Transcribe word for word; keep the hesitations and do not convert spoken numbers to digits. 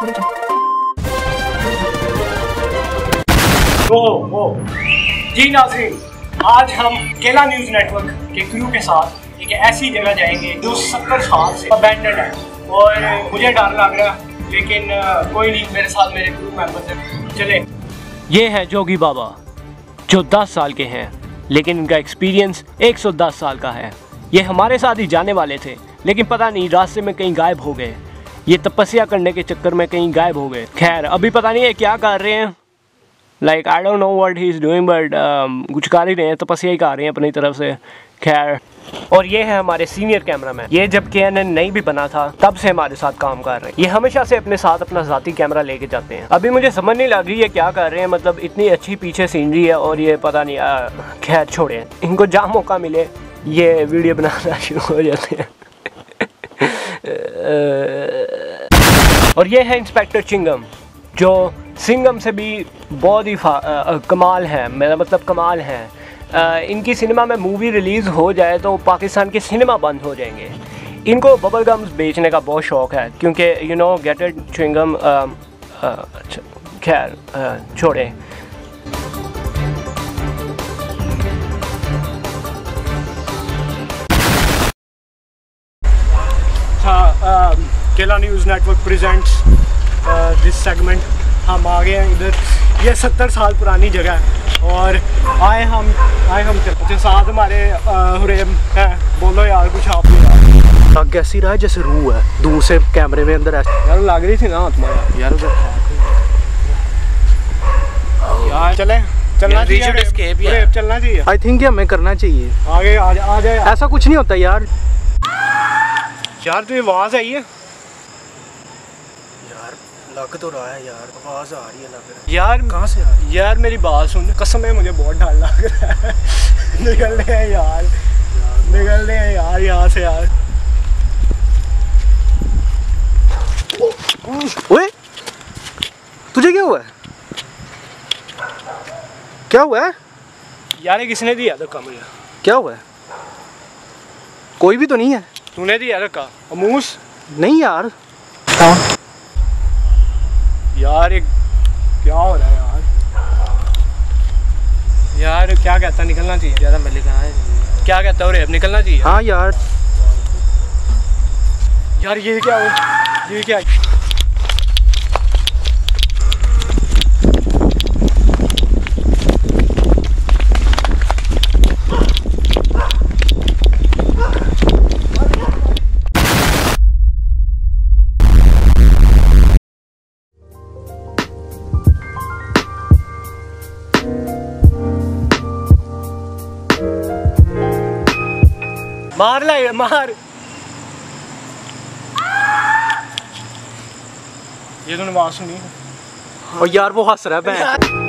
वो वो जी नाज़रीन, आज हम केला न्यूज़ नेटवर्क के क्रू के साथ एक ऐसी जगह जाएंगे जो सत्तर साल से अबैंडन है और मुझे डर लग रहा है, लेकिन कोई नहीं, मेरे साथ मेरे क्रू मेंबर्स हैं। चले। ये है जोगी बाबा जो दस साल के हैं, लेकिन इनका एक्सपीरियंस एक सौ दस साल का है। ये हमारे साथ ही जाने वाले थे, लेकिन पता नहीं रास्ते में कहीं गायब हो गए। ये तपस्या करने के चक्कर में कहीं गायब हो गए। खैर अभी पता नहीं है क्या कर रहे हैं, like I don't know what he is doing, but कुछ कर ही रहे हैं, तपस्या ही कर रहे हैं अपनी तरफ से। खैर, और ये है हमारे सीनियर कैमरामैन। ये जब के एन एन नहीं भी बना था तब से हमारे साथ काम कर रहे हैं। ये हमेशा से अपने साथ अपना ज़ाती कैमरा लेके जाते हैं। अभी मुझे समझ नहीं लग रही है क्या कर रहे हैं, मतलब इतनी अच्छी पीछे सीनरी है और ये पता नहीं। खैर छोड़े, इनको जहाँ मौका मिले ये वीडियो बनाना शुरू हो जाते हैं। और ये है इंस्पेक्टर चिंगम, जो सिंगम से भी बहुत ही कमाल है, मेरा मतलब कमाल है। आ, इनकी सिनेमा में मूवी रिलीज़ हो जाए तो पाकिस्तान के सिनेमा बंद हो जाएंगे। इनको बबल गम्स बेचने का बहुत शौक़ है, क्योंकि you know get it chewing gum. अच्छा खैर छोड़े। हाँ, Kela news network presents this segment. हम आ गए हैं इधर, ये सत्तर साल पुरानी जगह है और आए हम आए हम चलते साथ हमारे हुरेम है। बोलो यार कुछ आप यार। लग ऐसी रहा है जैसे रूह है दूर से कैमरे में अंदर ऐसे। यार लग रही थी ना तुम्हारा यार उधर यार। चले चलना चाहिए, चलना चाहिए। आई थिंक हमें करना चाहिए। आगे आ जा, आ जाए। ऐसा कुछ नहीं होता यार। यार तो आवाज़ आई है यार, लग तो रहा है यार, आवाज़ आ रही है लग रहा है। यार कहाँ से आ रही है? यार मेरी बात सुन, कसम है मुझे बहुत डर लग रहा है। निकल रहे हैं यार, निकल रहे हैं यार यहाँ से यार। ओए तुझे क्या हुआ है? क्या हुआ है यार? ये किसने दिया धक्का मुझे? क्या हुआ है? कोई भी तो नहीं है। तूने दिया धक्का? अमूस? नहीं यार। यार एक क्या हो रहा है यार? यार क्या कहता, निकलना चाहिए। ज़्यादा मैं लिखा है क्या कहता है? निकलना चाहिए। हाँ यार। यार ये क्या हो, ये क्या? मार ला मार। ये तूने आवाज़ सुनी? और यार वो हंस रहा है।